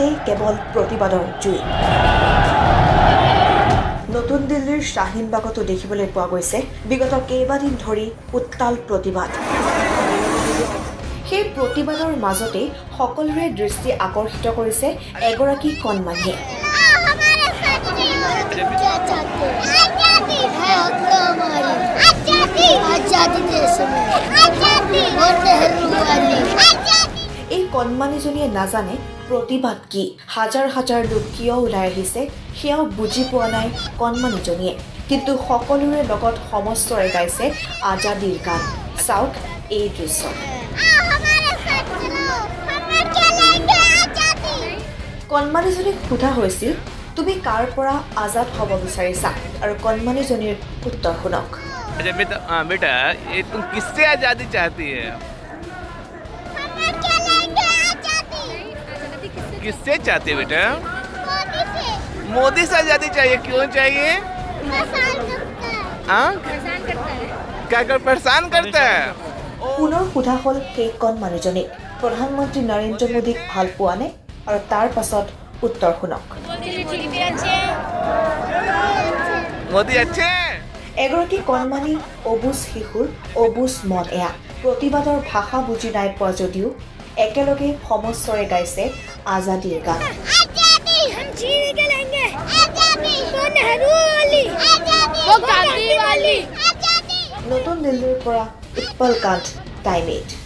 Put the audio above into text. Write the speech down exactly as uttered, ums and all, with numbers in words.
তাতেই কেৱল প্ৰতিবাদৰ জুই নতুন দিল্লীৰ শাহিনবাগতো দেখিবলৈ পোৱা গৈছে বিগত কেইবাদিন ধৰি উত্তাল প্ৰতিবাদ সেই প্ৰতিবাদৰ মাজতে সকলোৰে দৃষ্টি আকৰ্ষিত কৰিছে এগৰাকী কণমানিয়ে এই কণমানিজনীয়ে নাজানে প্ৰতিবাদ কি হাজাৰ হাজাৰ লোক কিয় ওলাই আহিছে সেয়াও বুজি পোৱা নাই কণমানিজনীয়ে কিন্তু সকলোৰে লগত সমস্তৰে গাইছে আজাদীৰ গান চাওক এই দৃশ্য কণমানিজনীক সোধা হৈছিল তুমি কাৰ পৰা আজাদ হ'ব বিচাৰিছা আৰু কণমানিজনীৰ উত্তৰ শুনক अच्छा बेटा हाँ बेटा ये तुम किससे आज़ादी चाहती है किससे चाहती है बेटा मोदी से आज़ादी चाहिए क्यों चाहिए हाँ क्या कर परेशान करता है পুনৰ সোধা হ'ল সেই কণমানিজনীক প্ৰধানমন্ত্ৰী নৰেন্দ্ৰ মোদীক ভাল পোৱা নে আৰু তাৰ পাছত উত্তৰ শুনক मोदी अच्छे এগৰাকী কণমানি অবুজ শিশুৰ অবুজ মন এয়া প্ৰতিবাদৰ ভাষা বুজি নাই পোৱা যদিও একেলগে সমস্তৰে গাইছে আজাদীৰ গান নতুন দিল্লীৰ পৰা উৎপল কান্ত টাইম এইট